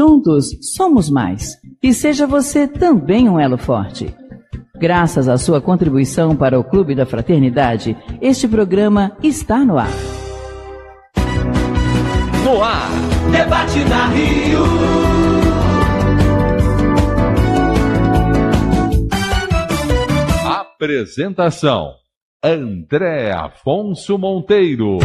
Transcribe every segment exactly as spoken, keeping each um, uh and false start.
Juntos somos mais. E seja você também um elo forte. Graças à sua contribuição para o Clube da Fraternidade, este programa está no ar. No ar, Debate na Rio. Apresentação: André Afonso Monteiro.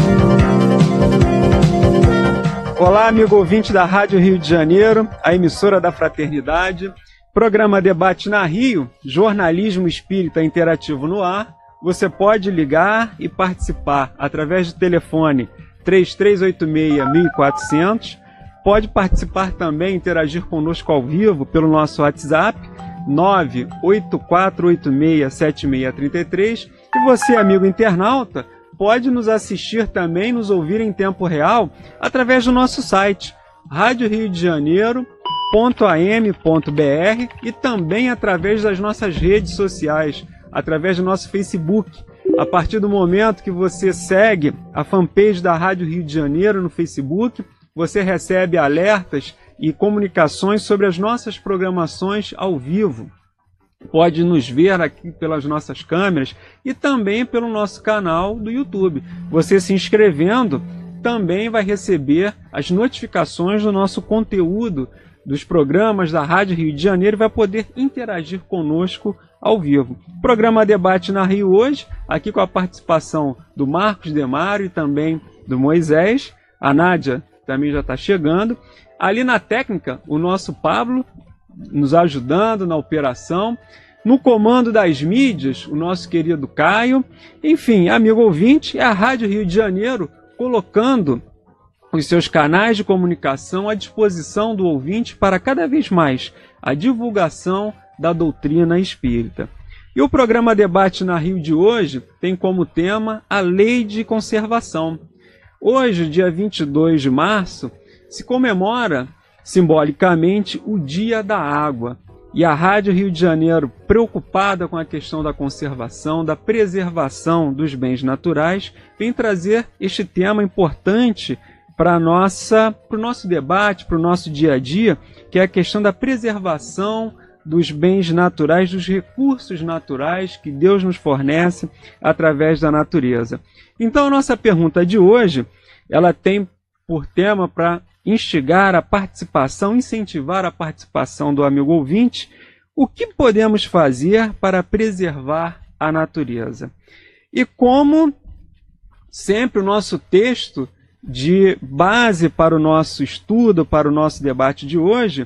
Olá, amigo ouvinte da Rádio Rio de Janeiro, a emissora da Fraternidade. Programa Debate na Rio, jornalismo espírita interativo no ar. Você pode ligar e participar através do telefone três três oito seis, mil e quatrocentos. Pode participar também, interagir conosco ao vivo pelo nosso WhatsApp nove oito quatro oito seis, sete seis três três. E você, amigo internauta, pode nos assistir também, nos ouvir em tempo real através do nosso site rádio rio de janeiro ponto a m ponto b r e também através das nossas redes sociais, através do nosso Facebook. A partir do momento que você segue a fanpage da Rádio Rio de Janeiro no Facebook, você recebe alertas e comunicações sobre as nossas programações ao vivo. Pode nos ver aqui pelas nossas câmeras e também pelo nosso canal do YouTube. Você se inscrevendo também vai receber as notificações do nosso conteúdo, dos programas da Rádio Rio de Janeiro, e vai poder interagir conosco ao vivo. Programa Debate na Rio hoje, aqui com a participação do Marcos Demário e também do Moisés. A Nádia também já está chegando. Ali na técnica, o nosso Pablo nos ajudando na operação. No comando das mídias, o nosso querido Caio. Enfim, amigo ouvinte, é a Rádio Rio de Janeiro colocando os seus canais de comunicação à disposição do ouvinte para cada vez mais a divulgação da doutrina espírita. E o programa Debate na Rio de hoje tem como tema a Lei de Conservação. Hoje, dia vinte e dois de março, se comemora simbolicamente o Dia da Água. E a Rádio Rio de Janeiro, preocupada com a questão da conservação, da preservação dos bens naturais, vem trazer este tema importante para nossa, para o nosso debate, para o nosso dia a dia, que é a questão da preservação dos bens naturais, dos recursos naturais que Deus nos fornece através da natureza. Então, a nossa pergunta de hoje, ela tem por tema para instigar a participação, incentivar a participação do amigo ouvinte. O que podemos fazer para preservar a natureza? E como sempre o nosso texto de base para o nosso estudo, para o nosso debate de hoje,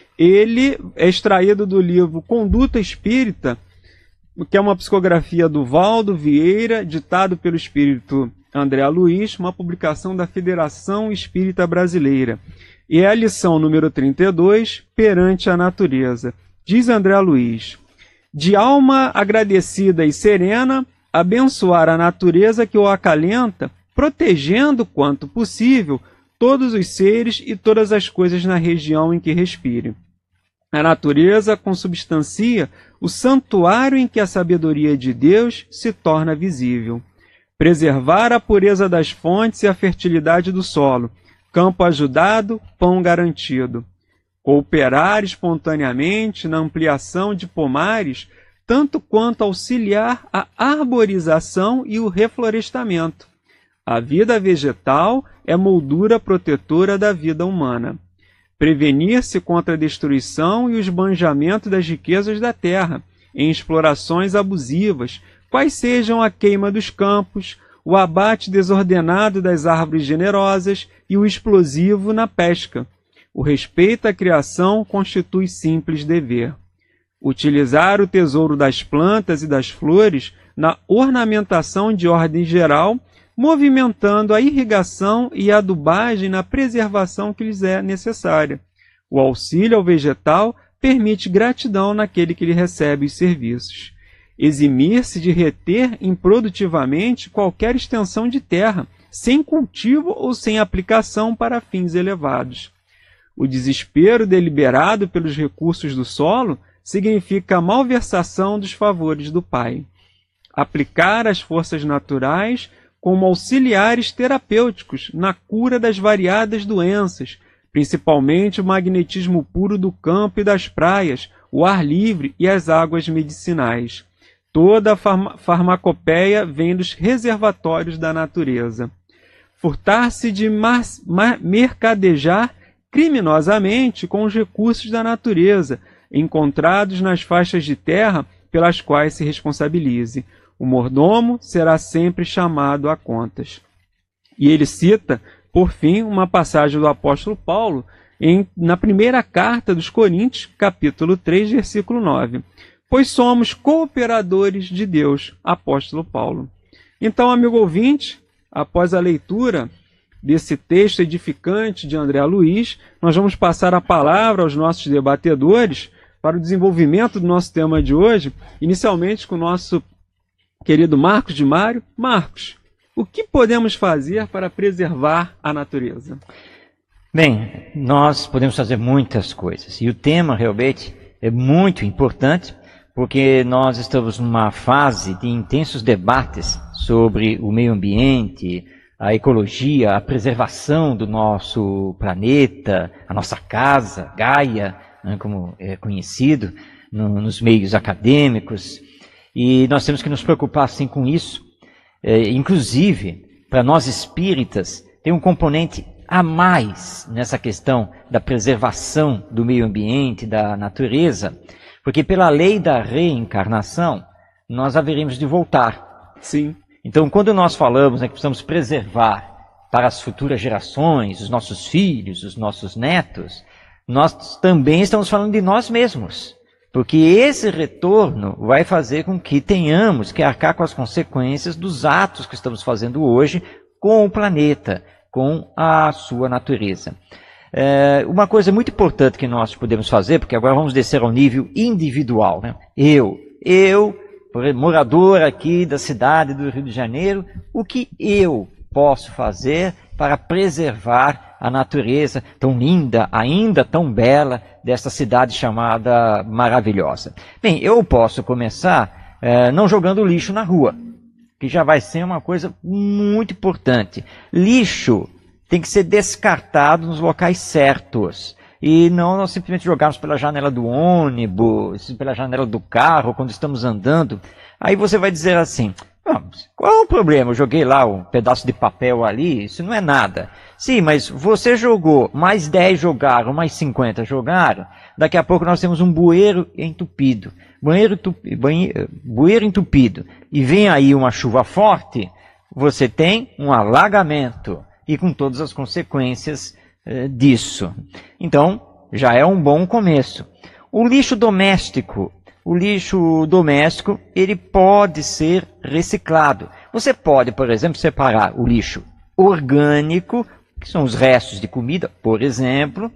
ele é extraído do livro Conduta Espírita, que é uma psicografia do Valdo Vieira, ditado pelo espírito André Luiz, uma publicação da Federação Espírita Brasileira. E é a lição número trinta e dois, Perante a Natureza. Diz André Luiz: de alma agradecida e serena, abençoar a natureza que o acalenta, protegendo quanto possível todos os seres e todas as coisas na região em que respire. A natureza consubstancia o santuário em que a sabedoria de Deus se torna visível. Preservar a pureza das fontes e a fertilidade do solo, campo ajudado, pão garantido. Cooperar espontaneamente na ampliação de pomares, tanto quanto auxiliar a arborização e o reflorestamento. A vida vegetal é moldura protetora da vida humana. Prevenir-se contra a destruição e o esbanjamento das riquezas da terra, em explorações abusivas, quais sejam a queima dos campos, o abate desordenado das árvores generosas e o explosivo na pesca. O respeito à criação constitui simples dever. Utilizar o tesouro das plantas e das flores na ornamentação de ordem geral, movimentando a irrigação e a adubagem na preservação que lhes é necessária. O auxílio ao vegetal permite gratidão naquele que lhe recebe os serviços. Eximir-se de reter improdutivamente qualquer extensão de terra, sem cultivo ou sem aplicação para fins elevados. O desespero deliberado pelos recursos do solo significa a malversação dos favores do Pai. Aplicar as forças naturais como auxiliares terapêuticos na cura das variadas doenças, principalmente o magnetismo puro do campo e das praias, o ar livre e as águas medicinais. Toda a farm farmacopeia vem dos reservatórios da natureza. Furtar-se de mercadejar criminosamente com os recursos da natureza, encontrados nas faixas de terra pelas quais se responsabilize. O mordomo será sempre chamado a contas. E ele cita, por fim, uma passagem do apóstolo Paulo em, na primeira carta dos Coríntios, capítulo três, versículo nove. Pois somos cooperadores de Deus, apóstolo Paulo. Então, amigo ouvinte, após a leitura desse texto edificante de André Luiz, nós vamos passar a palavra aos nossos debatedores para o desenvolvimento do nosso tema de hoje, inicialmente com o nosso querido Marcos de Mário. Marcos, o que podemos fazer para preservar a natureza? Bem, nós podemos fazer muitas coisas, e o tema realmente é muito importante, porque nós estamos numa fase de intensos debates sobre o meio ambiente, a ecologia, a preservação do nosso planeta, a nossa casa, Gaia, né, como é conhecido no, nos meios acadêmicos, e nós temos que nos preocupar sim com isso. É, inclusive, para nós espíritas, tem um componente a mais nessa questão da preservação do meio ambiente, da natureza, porque pela lei da reencarnação, nós haveremos de voltar. Sim. Então, quando nós falamos, né, que precisamos preservar para as futuras gerações, os nossos filhos, os nossos netos, nós também estamos falando de nós mesmos. Porque esse retorno vai fazer com que tenhamos que arcar com as consequências dos atos que estamos fazendo hoje com o planeta, com a sua natureza. É, uma coisa muito importante que nós podemos fazer, porque agora vamos descer ao nível individual, né? Eu, eu, morador aqui da cidade do Rio de Janeiro, o que eu posso fazer para preservar a natureza tão linda, ainda tão bela, desta cidade chamada maravilhosa? Bem, eu posso começar é, não jogando lixo na rua, que já vai ser uma coisa muito importante. Lixo tem que ser descartado nos locais certos. E não nós simplesmente jogarmos pela janela do ônibus, pela janela do carro, quando estamos andando. Aí você vai dizer assim, qual é o problema? Eu joguei lá um pedaço de papel ali, isso não é nada. Sim, mas você jogou, mais dez jogaram, mais cinquenta jogaram, daqui a pouco nós temos um bueiro entupido. Bueiro, entupi, banheiro, bueiro entupido. E vem aí uma chuva forte, você tem um alagamento. E com todas as consequências eh, disso. Então, já é um bom começo. O lixo doméstico. O lixo doméstico, ele pode ser reciclado. Você pode, por exemplo, separar o lixo orgânico, que são os restos de comida, por exemplo,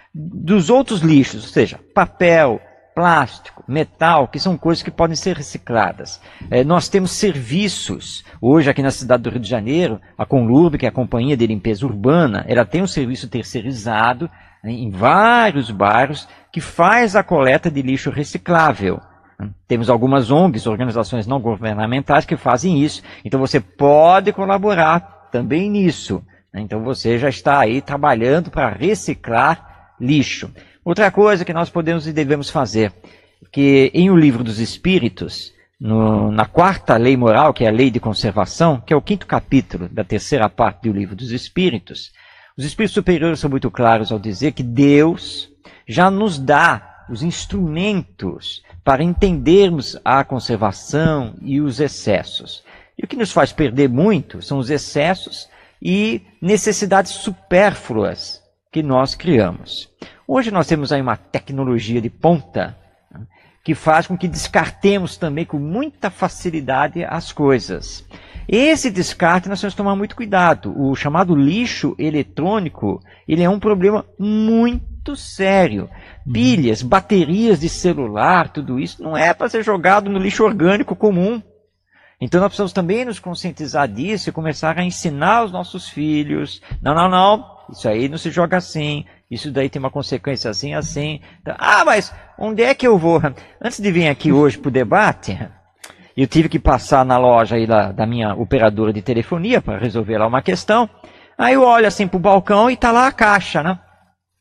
dos outros lixos, ou seja, papel, plástico, metal, que são coisas que podem ser recicladas. É, nós temos serviços. Hoje, aqui na cidade do Rio de Janeiro, a Conlurb, que é a Companhia de Limpeza Urbana, ela tem um serviço terceirizado em vários bairros que faz a coleta de lixo reciclável. Temos algumas O N Gs, organizações não governamentais, que fazem isso. Então você pode colaborar também nisso. Então você já está aí trabalhando para reciclar lixo. Outra coisa que nós podemos e devemos fazer, que em O Livro dos Espíritos, no, na quarta lei moral, que é a lei de conservação, que é o quinto capítulo da terceira parte do Livro dos Espíritos, os Espíritos Superiores são muito claros ao dizer que Deus já nos dá os instrumentos para entendermos a conservação e os excessos. E o que nos faz perder muito são os excessos e necessidades supérfluas que nós criamos. Hoje nós temos aí uma tecnologia de ponta, né, que faz com que descartemos também com muita facilidade as coisas. Esse descarte nós temos que tomar muito cuidado. O chamado lixo eletrônico, ele é um problema muito sério. Pilhas, baterias de celular, tudo isso não é para ser jogado no lixo orgânico comum. Então nós precisamos também nos conscientizar disso e começar a ensinar os nossos filhos. Não, não, não, isso aí não se joga assim. Isso daí tem uma consequência assim, assim. Ah, mas onde é que eu vou? Antes de vir aqui hoje para o debate, eu tive que passar na loja aí da, da minha operadora de telefonia para resolver lá uma questão. Aí eu olho assim para o balcão e está lá a caixa, né?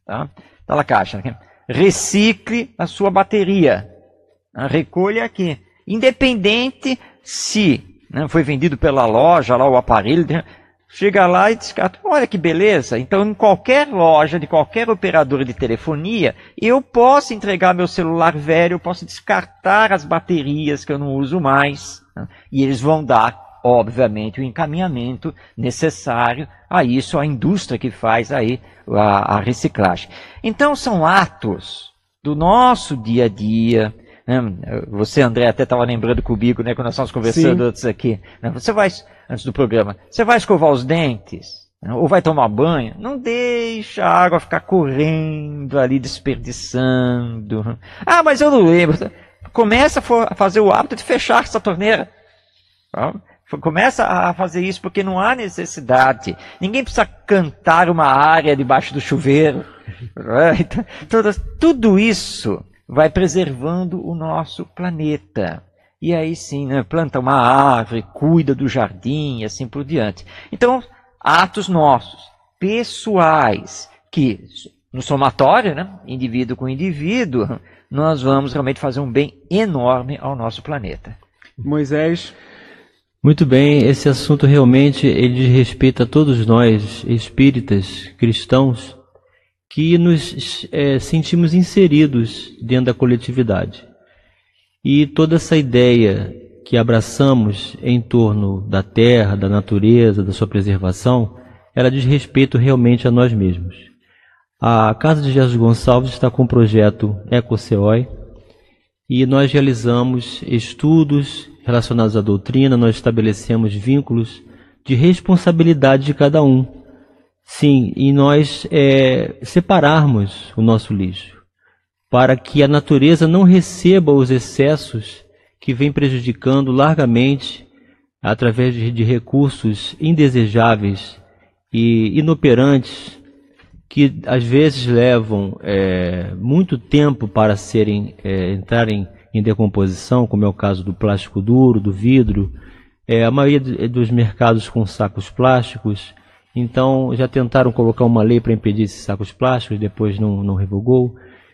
Tá? Tá lá a caixa. Aqui. Recicle a sua bateria. Tá? Recolha aqui. Independente se, né, foi vendido pela loja, lá o aparelho, chega lá e descarta. Olha que beleza. Então, em qualquer loja, de qualquer operadora de telefonia, eu posso entregar meu celular velho, eu posso descartar as baterias que eu não uso mais. Né? E eles vão dar, obviamente, o encaminhamento necessário a isso, a indústria que faz aí a, a reciclagem. Então, são atos do nosso dia a dia. Né? Você, André, até estava lembrando comigo, né, quando nós estávamos conversando Sim. antes aqui. Né? Você vai, antes do programa, você vai escovar os dentes? Né? Ou vai tomar banho? Não deixa a água ficar correndo ali, desperdiçando. Ah, mas eu não lembro. Começa a fazer o hábito de fechar essa torneira. Tá? Começa a fazer isso porque não há necessidade. Ninguém precisa cantar uma área debaixo do chuveiro. Então, todas, tudo isso vai preservando o nosso planeta. E aí sim, né, planta uma árvore, cuida do jardim e assim por diante. Então, atos nossos, pessoais, que no somatório, né, indivíduo com indivíduo, nós vamos realmente fazer um bem enorme ao nosso planeta. Moisés. Muito bem, esse assunto realmente ele diz respeito a todos nós, espíritas, cristãos, que nos é, sentimos inseridos dentro da coletividade. E toda essa ideia que abraçamos em torno da terra, da natureza, da sua preservação, ela diz respeito realmente a nós mesmos. A Casa de Jesus Gonçalves está com o projeto EcoCeoi e nós realizamos estudos relacionados à doutrina, nós estabelecemos vínculos de responsabilidade de cada um. Sim, e nós é, separarmos o nosso lixo, para que a natureza não receba os excessos que vem prejudicando largamente através de, de recursos indesejáveis e inoperantes, que às vezes levam é, muito tempo para serem, é, entrarem em decomposição, como é o caso do plástico duro, do vidro, é, a maioria dos mercados com sacos plásticos. Então já tentaram colocar uma lei para impedir esses sacos plásticos, depois não, não revogou.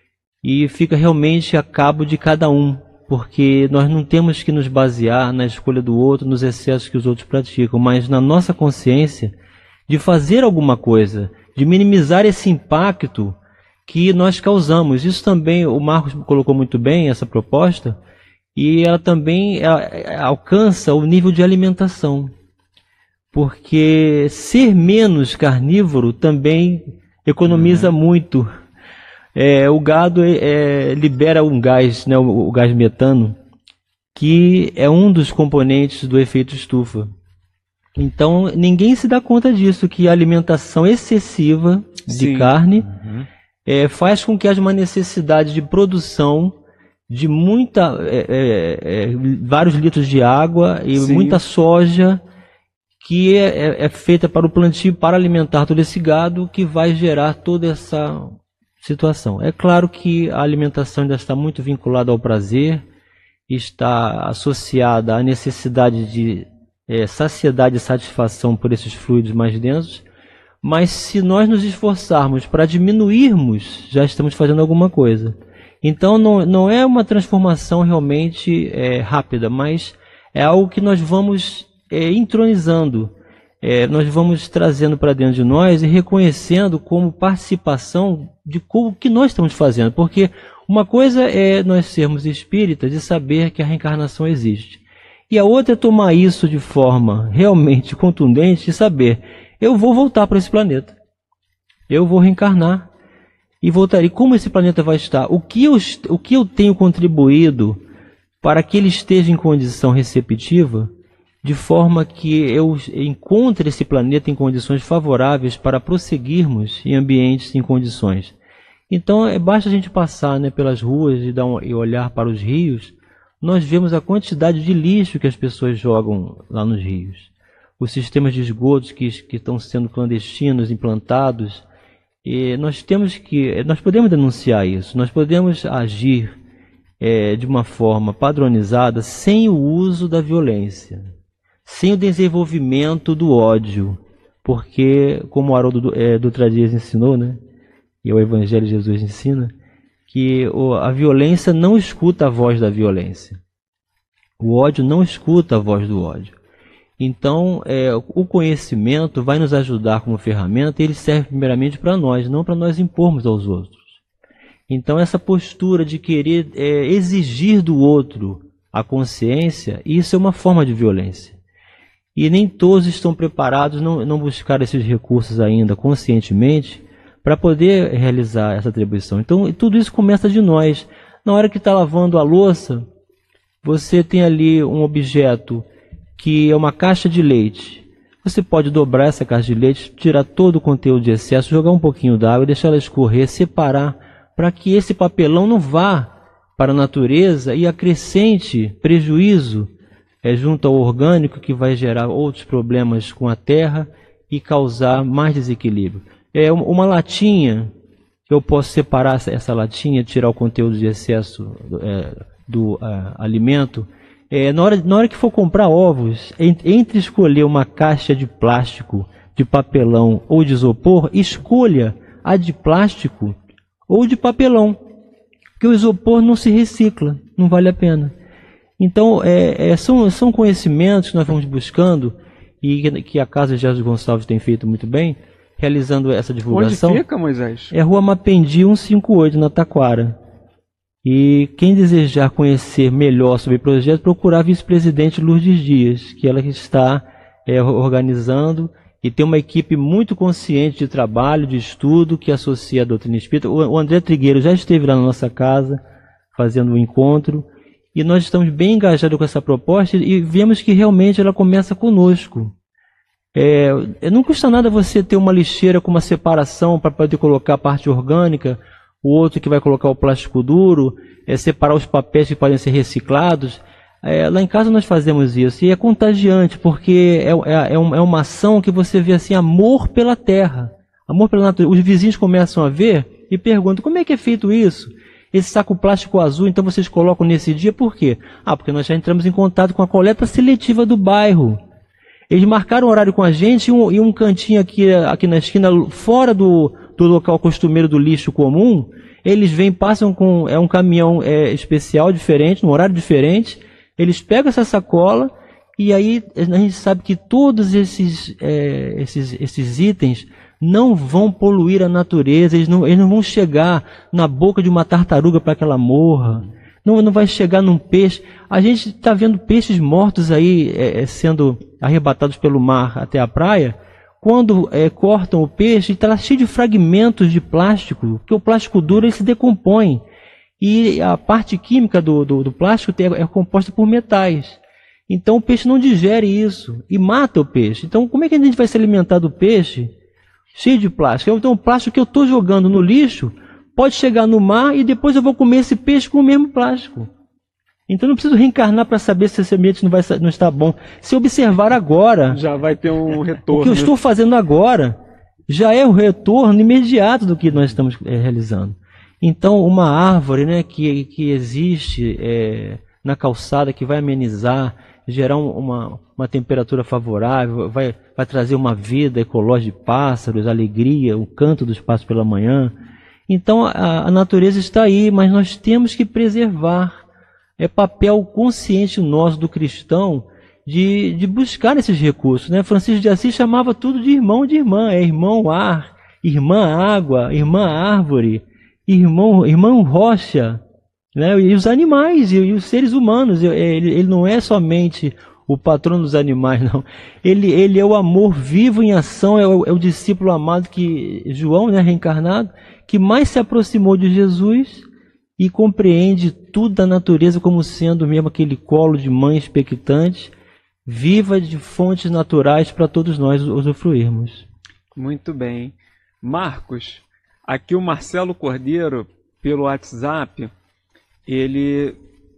E fica realmente a cabo de cada um, porque nós não temos que nos basear na escolha do outro, nos excessos que os outros praticam, mas na nossa consciência de fazer alguma coisa, de minimizar esse impacto que nós causamos. Isso também, o Marcos colocou muito bem essa proposta, e ela também ela, ela alcança o nível de alimentação. Porque ser menos carnívoro também economiza uhum. muito. É, o gado é, libera um gás, né, o, o gás metano, que é um dos componentes do efeito estufa. Então ninguém se dá conta disso, que a alimentação excessiva de Sim. carne uhum. é, faz com que haja uma necessidade de produção de muita, é, é, é, vários litros de água e Sim. muita soja, que é, é feita para o plantio, para alimentar todo esse gado, que vai gerar toda essa situação. É claro que a alimentação ainda está muito vinculada ao prazer, está associada à necessidade de é, saciedade e satisfação por esses fluidos mais densos, mas se nós nos esforçarmos para diminuirmos, já estamos fazendo alguma coisa. Então não, não é uma transformação realmente é, rápida, mas é algo que nós vamos é, entronizando, é, nós vamos trazendo para dentro de nós e reconhecendo como participação de o que nós estamos fazendo. Porque uma coisa é nós sermos espíritas e saber que a reencarnação existe. E a outra é tomar isso de forma realmente contundente e saber, eu vou voltar para esse planeta. Eu vou reencarnar e voltarei. Como esse planeta vai estar? O que eu, o que eu tenho contribuído para que ele esteja em condição receptiva, de forma que eu encontre esse planeta em condições favoráveis para prosseguirmos em ambientes em condições. Então, é, basta a gente passar, né, pelas ruas e, dar um, e olhar para os rios, nós vemos a quantidade de lixo que as pessoas jogam lá nos rios. Os sistemas de esgotos que, que estão sendo clandestinos, implantados. E nós temos que, nós podemos denunciar isso, nós podemos agir é, de uma forma padronizada, sem o uso da violência, sem o desenvolvimento do ódio, porque, como o Haroldo é, Dutra Dias ensinou, né, e é o Evangelho de Jesus ensina, que a violência não escuta a voz da violência. O ódio não escuta a voz do ódio. Então, é, o conhecimento vai nos ajudar como ferramenta e ele serve primeiramente para nós, não para nós impormos aos outros. Então, essa postura de querer é, exigir do outro a consciência, isso é uma forma de violência. E nem todos estão preparados, não, não buscaram esses recursos ainda conscientemente para poder realizar essa atribuição. Então, tudo isso começa de nós. Na hora que está lavando a louça, você tem ali um objeto que é uma caixa de leite. Você pode dobrar essa caixa de leite, tirar todo o conteúdo de excesso, jogar um pouquinho d'água, deixar ela escorrer, separar, para que esse papelão não vá para a natureza e acrescente prejuízo é, junto ao orgânico, que vai gerar outros problemas com a terra e causar mais desequilíbrio. É uma latinha, eu posso separar essa, essa latinha, tirar o conteúdo de excesso é, do é, alimento. É, na, hora, na hora que for comprar ovos, entre escolher uma caixa de plástico, de papelão ou de isopor, escolha a de plástico ou de papelão, porque o isopor não se recicla, não vale a pena. Então, é, é, são, são conhecimentos que nós vamos buscando e que, que a Casa de Jesus Gonçalves tem feito muito bem, realizando essa divulgação. Onde fica, Moisés? É Rua Mapendi cento e cinquenta e oito, na Taquara. E quem desejar conhecer melhor sobre o projeto, procurar a vice-presidente Lourdes Dias, que ela está é, organizando e tem uma equipe muito consciente de trabalho, de estudo, que associa a doutrina espírita. O André Trigueiro já esteve lá na nossa casa, fazendo um encontro, e nós estamos bem engajados com essa proposta e vemos que realmente ela começa conosco. É, não custa nada você ter uma lixeira com uma separação para poder colocar a parte orgânica, o outro que vai colocar o plástico duro, é, separar os papéis que podem ser reciclados. É, lá em casa nós fazemos isso e é contagiante, porque é, é, é, uma, é uma ação que você vê assim, amor pela terra, amor pela natureza. Os vizinhos começam a ver e perguntam, como é que é feito isso? Esse saco plástico azul, então vocês colocam nesse dia, por quê? Ah, porque nós já entramos em contato com a coleta seletiva do bairro. Eles marcaram horário com a gente e um, e um cantinho aqui, aqui na esquina, fora do, do local costumeiro do lixo comum, eles vêm, passam com é um caminhão é, especial, diferente, num horário diferente, eles pegam essa sacola e aí a gente sabe que todos esses, é, esses, esses itens não vão poluir a natureza, eles não, eles não vão chegar na boca de uma tartaruga para que ela morra, não, não vai chegar num peixe. A gente está vendo peixes mortos aí é, sendo arrebatados pelo mar até a praia. Quando é, cortam o peixe, está cheio de fragmentos de plástico, porque o plástico duro ele se decompõe. E a parte química do, do, do plástico é composta por metais. Então o peixe não digere isso e mata o peixe. Então como é que a gente vai se alimentar do peixe cheio de plástico? Então o plástico que eu estou jogando no lixo pode chegar no mar e depois eu vou comer esse peixe com o mesmo plástico. Então não preciso reencarnar para saber se esse ambiente não, vai, não está bom. Se observar agora, já vai ter um retorno. O que eu estou fazendo agora já é o retorno imediato do que nós estamos é, realizando. Então uma árvore, né, que, que existe é, na calçada, que vai amenizar, gerar uma, uma temperatura favorável, vai, vai trazer uma vida ecológica de pássaros, alegria, o canto dos pássaros pela manhã. Então a, a natureza está aí, mas nós temos que preservar. É papel consciente nosso do cristão de, de buscar esses recursos, né? Francisco de Assis chamava tudo de irmão de irmã, é irmão ar, irmã água, irmã árvore, irmão, irmão rocha, né? E os animais e, e os seres humanos. Ele, ele não é somente o patrono dos animais, não. Ele, ele é o amor vivo em ação, é o, é o discípulo amado que João, né, reencarnado, que mais se aproximou de Jesus e compreende tudo da natureza como sendo mesmo aquele colo de mãe expectante, viva de fontes naturais para todos nós usufruirmos. Muito bem. Marcos, aqui o Marcelo Cordeiro, pelo WhatsApp, ele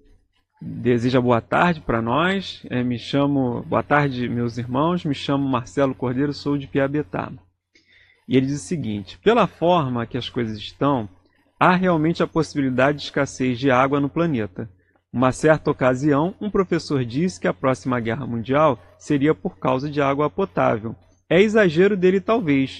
deseja boa tarde para nós. É, me chamo, boa tarde, meus irmãos, me chamo Marcelo Cordeiro, sou de Piabetaba. E ele diz o seguinte: pela forma que as coisas estão, há realmente a possibilidade de escassez de água no planeta. Uma certa ocasião, um professor disse que a próxima guerra mundial seria por causa de água potável. É exagero dele talvez,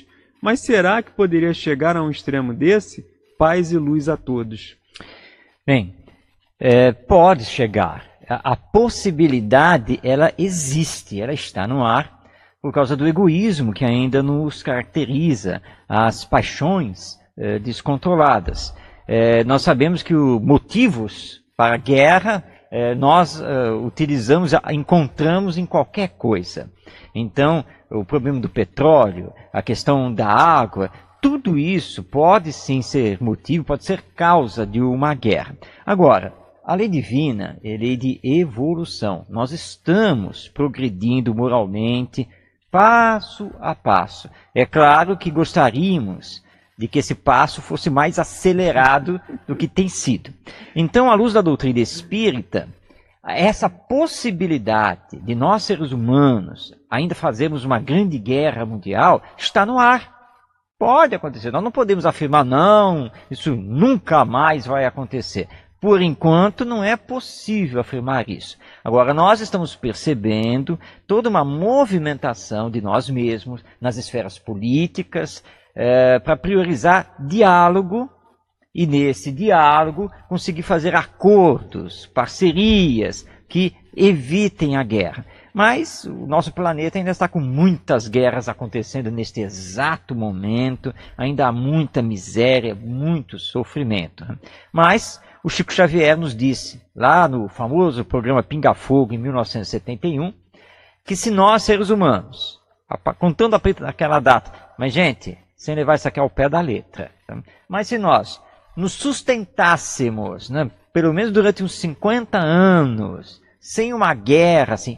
Mas será que poderia chegar a um extremo desse? Paz e luz a todos. Bem, é, pode chegar. A, a possibilidade, ela existe, ela está no ar, por causa do egoísmo que ainda nos caracteriza, as paixões é, descontroladas. É, nós sabemos que os motivos para a guerra, é, nós é, utilizamos, encontramos em qualquer coisa. Então, o problema do petróleo, a questão da água, tudo isso pode sim ser motivo, pode ser causa de uma guerra. Agora, a lei divina é lei de evolução. Nós estamos progredindo moralmente, passo a passo. É claro que gostaríamos de que esse passo fosse mais acelerado do que tem sido. Então, à luz da doutrina espírita, essa possibilidade de nós, seres humanos, ainda fazermos uma grande guerra mundial, está no ar. Pode acontecer. Nós não podemos afirmar, não, isso nunca mais vai acontecer. Por enquanto, não é possível afirmar isso. Agora, nós estamos percebendo toda uma movimentação de nós mesmos nas esferas políticas, é, para priorizar diálogo, e nesse diálogo conseguir fazer acordos, parcerias que evitem a guerra. Mas o nosso planeta ainda está com muitas guerras acontecendo neste exato momento, ainda há muita miséria, muito sofrimento. Mas o Chico Xavier nos disse, lá no famoso programa Pinga Fogo, em mil novecentos e setenta e um, que se nós, seres humanos, contando aquela data, mas gente, sem levar isso aqui ao pé da letra, mas se nós nos sustentássemos, né, pelo menos durante uns cinquenta anos, sem uma guerra assim,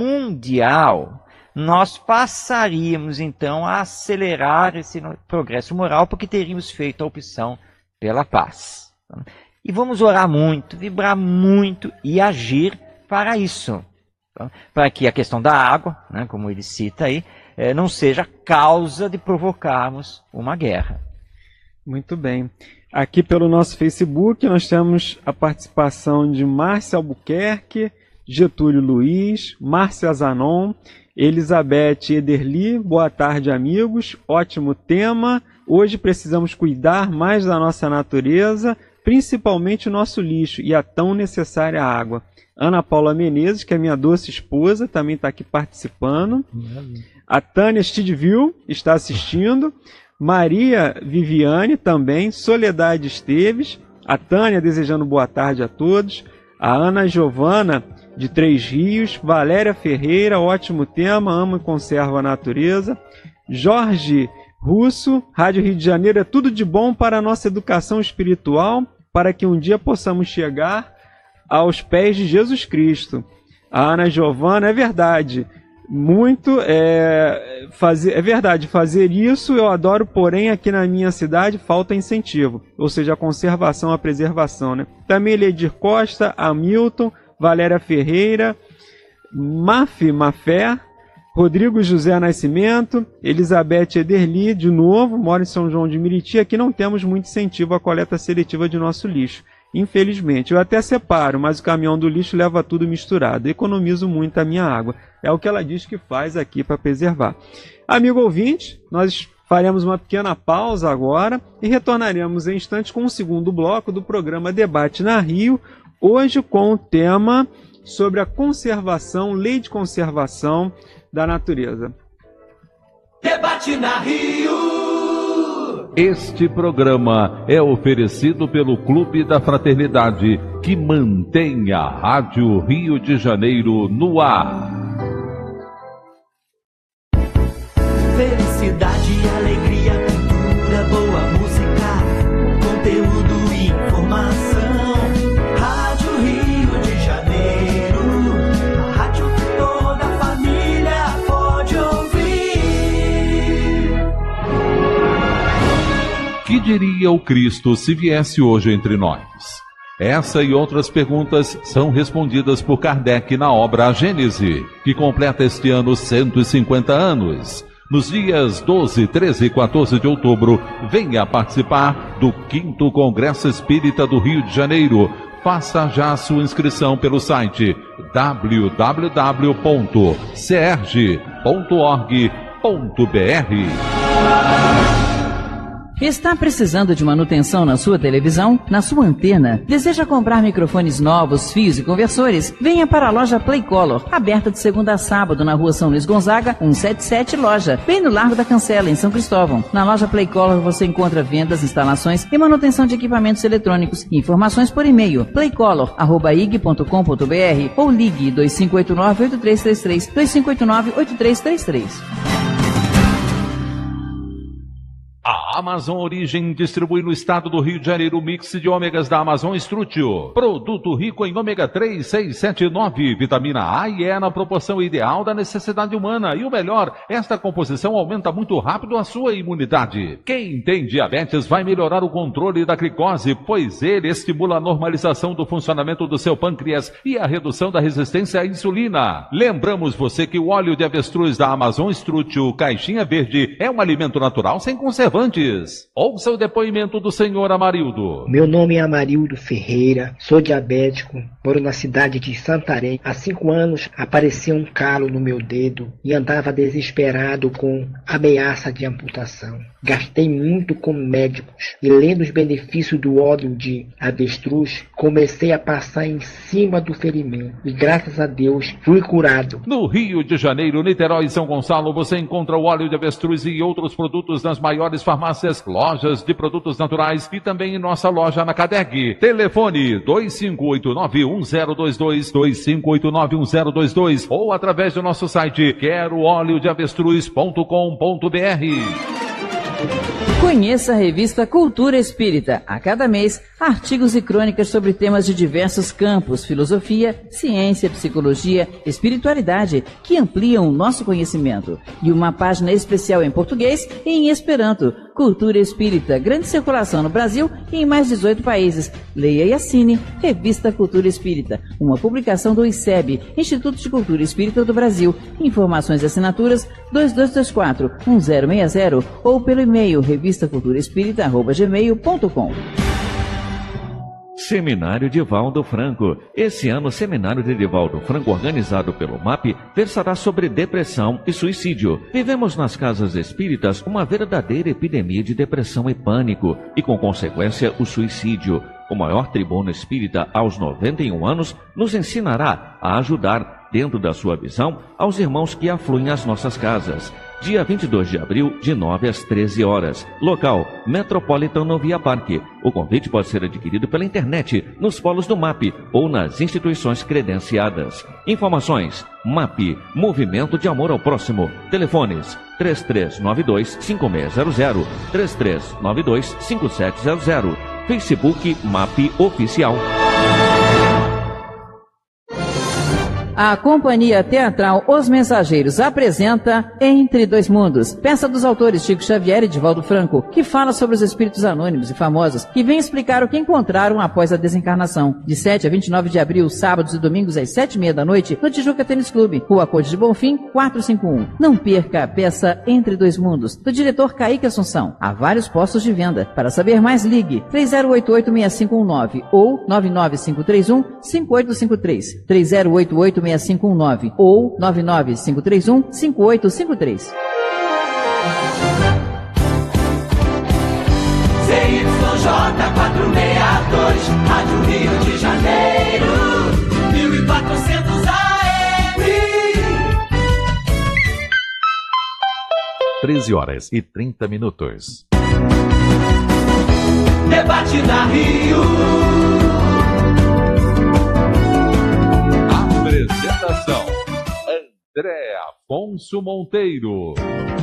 mundial, nós passaríamos então a acelerar esse progresso moral, porque teríamos feito a opção pela paz. E vamos orar muito, vibrar muito e agir para isso. Para que a questão da água, né, como ele cita aí, não seja causa de provocarmos uma guerra. Muito bem. Aqui pelo nosso Facebook nós temos a participação de Márcia Albuquerque, Getúlio Luiz, Márcia Zanon, Elizabeth Ederli, boa tarde amigos, ótimo tema, hoje precisamos cuidar mais da nossa natureza, principalmente o nosso lixo e a tão necessária água. Ana Paula Menezes, que é minha doce esposa, também está aqui participando. A Tânia Stidville está assistindo. Maria Viviane também, Soledade Esteves, a Tânia desejando boa tarde a todos, a Ana Giovana de Três Rios, Valéria Ferreira, ótimo tema, amo e conservo a natureza, Jorge Russo, Rádio Rio de Janeiro é tudo de bom para a nossa educação espiritual, para que um dia possamos chegar aos pés de Jesus Cristo. A Ana Giovana, é verdade, muito, é, fazer, é verdade, fazer isso eu adoro, porém aqui na minha cidade falta incentivo, ou seja, a conservação, a preservação, né? Também Ledir Costa, Hamilton, Valéria Ferreira, Maf Mafé, Rodrigo José Nascimento, Elizabeth Ederli, de novo, mora em São João de Meriti, aqui não temos muito incentivo à coleta seletiva de nosso lixo. Infelizmente, eu até separo, mas o caminhão do lixo leva tudo misturado. Economizo muito a minha água. É o que ela diz que faz aqui para preservar. Amigo ouvinte, nós faremos uma pequena pausa agora e retornaremos em instantes com o segundo bloco do programa Debate na Rio, hoje com o tema sobre a conservação, lei de conservação da natureza. Debate na Rio! Este programa é oferecido pelo Clube da Fraternidade, que mantém a Rádio Rio de Janeiro no ar. Felicidade, alegria, cultura, boa música, conteúdo e informação. Rádio Rio de Janeiro, a rádio que toda a família pode ouvir. Que diria o Cristo se viesse hoje entre nós? Essa e outras perguntas são respondidas por Kardec na obra A Gênese, que completa este ano cento e cinquenta anos. Nos dias doze, treze e quatorze de outubro, venha participar do quinto Congresso Espírita do Rio de Janeiro. Faça já a sua inscrição pelo site w w w ponto c e r g ponto org ponto b r. Está precisando de manutenção na sua televisão, na sua antena? Deseja comprar microfones novos, fios e conversores? Venha para a loja Playcolor, aberta de segunda a sábado na rua São Luís Gonzaga, cento e setenta e sete Loja, bem no Largo da Cancela, em São Cristóvão. Na loja Playcolor você encontra vendas, instalações e manutenção de equipamentos eletrônicos. Informações por e-mail playcolor arroba i g ponto com ponto b r ou ligue dois cinco oito nove, oito três três três, dois cinco oito nove, oito três três três. A Amazon Origem distribui no estado do Rio de Janeiro o mix de ômegas da Amazon Strutio. Produto rico em ômega três, seis, sete e nove, vitamina A e E na proporção ideal da necessidade humana. E o melhor, esta composição aumenta muito rápido a sua imunidade. Quem tem diabetes vai melhorar o controle da glicose, pois ele estimula a normalização do funcionamento do seu pâncreas e a redução da resistência à insulina. Lembramos você que o óleo de avestruz da Amazon Strutio Caixinha Verde é um alimento natural sem conservantes. Ouça o depoimento do senhor Amarildo. Meu nome é Amarildo Ferreira, sou diabético, moro na cidade de Santarém. Há cinco anos apareceu um calo no meu dedo e andava desesperado com ameaça de amputação. Gastei muito com médicos e, lendo os benefícios do óleo de avestruz, comecei a passar em cima do ferimento e, graças a Deus, fui curado. No Rio de Janeiro, Niterói e São Gonçalo, você encontra o óleo de avestruz e outros produtos nas maiores farmácias, lojas de produtos naturais e também em nossa loja na Cadeg. Telefone dois cinco oito nove, um zero dois dois, dois cinco oito nove, um zero dois dois ou através do nosso site quero óleo de avestruz ponto com ponto b r. Conheça a revista Cultura Espírita. A cada mês, artigos e crônicas sobre temas de diversos campos, filosofia, ciência, psicologia, espiritualidade, que ampliam o nosso conhecimento. E uma página especial em português e em Esperanto. Cultura Espírita, grande circulação no Brasil e em mais dezoito países. Leia e assine Revista Cultura Espírita, uma publicação do I C E B, Instituto de Cultura Espírita do Brasil. Informações e assinaturas dois dois dois quatro, um zero seis zero ou pelo e-mail revista cultura espírita arroba gmail ponto com. Seminário Divaldo Franco. Esse ano, o Seminário de Divaldo Franco, organizado pelo M A P, versará sobre depressão e suicídio. Vivemos nas casas espíritas uma verdadeira epidemia de depressão e pânico, e com consequência o suicídio. O maior tribuno espírita, aos noventa e um anos, nos ensinará a ajudar, dentro da sua visão, aos irmãos que afluem às nossas casas. Dia vinte e dois de abril, de nove às treze horas. Local, Metropolitano Via Parque. O convite pode ser adquirido pela internet, nos polos do M A P ou nas instituições credenciadas. Informações: M A P, Movimento de Amor ao Próximo. Telefones: três três nove dois, cinco seis zero zero, três três nove dois, cinco sete zero zero. Facebook M A P Oficial. A Companhia Teatral Os Mensageiros apresenta Entre Dois Mundos, peça dos autores Chico Xavier e Divaldo Franco, que fala sobre os espíritos anônimos e famosos que vem explicar o que encontraram após a desencarnação. De sete a vinte e nove de abril, sábados e domingos às sete e meia da noite, no Tijuca Tênis Clube, Rua Conde de Bonfim, quatrocentos e cinquenta e um. Não perca a peça Entre Dois Mundos, do diretor Kaique Assunção. Há vários postos de venda. Para saber mais, ligue três zero oito oito, seis cinco um nove ou nove nove cinco três um, cinco oito cinco três, três zero oito oito, seis cinco um nove ou nove nove cinco três um, cinco oito cinco três. Z Y J quatrocentos e sessenta e dois, Rádio Rio de Janeiro, mil e quatrocentos A M. treze horas e trinta minutos. Debate na Rio. Apresentação: André Afonso Monteiro.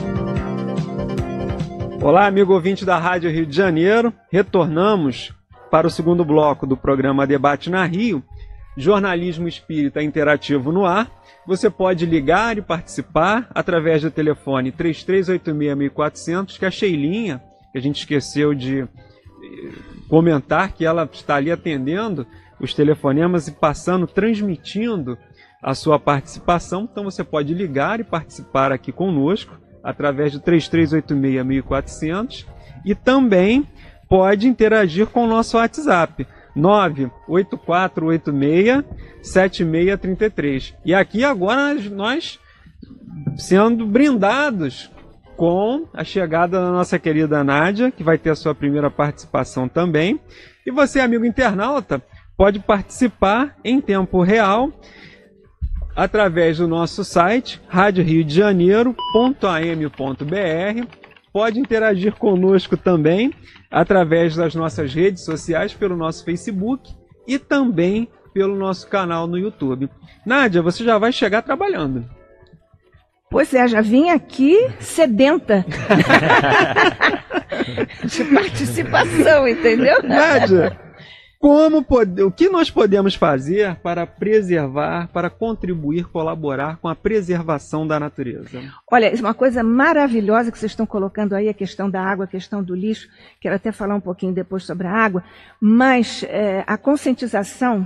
Olá, amigo ouvinte da Rádio Rio de Janeiro. Retornamos para o segundo bloco do programa Debate na Rio, jornalismo espírita interativo no ar. Você pode ligar e participar através do telefone três três oito seis, mil e quatrocentos, que a Sheilinha, que a gente esqueceu de comentar, que ela está ali atendendo os telefonemas e passando, transmitindo a sua participação. Então você pode ligar e participar aqui conosco através do três três oito seis, mil e quatrocentos e também pode interagir com o nosso WhatsApp nove oito quatro oito seis, sete seis três três. E aqui agora nós sendo brindados com a chegada da nossa querida Nádia, que vai ter a sua primeira participação também. E você, amigo internauta, pode participar em tempo real através do nosso site, rádio rio de janeiro ponto a m ponto b r. Pode interagir conosco também através das nossas redes sociais, pelo nosso Facebook e também pelo nosso canal no YouTube. Nádia, você já vai chegar trabalhando. Pois é, já vim aqui sedenta de participação, entendeu? Nádia, como pode, o que nós podemos fazer para preservar, para contribuir, colaborar com a preservação da natureza? Olha, uma coisa maravilhosa que vocês estão colocando aí, a questão da água, a questão do lixo. Quero até falar um pouquinho depois sobre a água, mas é, a conscientização